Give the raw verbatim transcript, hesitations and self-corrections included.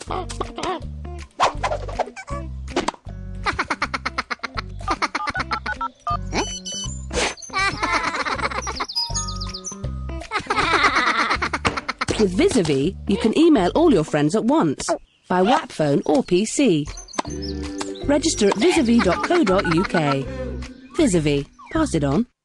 With Vizzavi, you can email all your friends at once, by W A P phone or P C. Register at vizzavi dot co dot U K. Vizzavi, pass it on.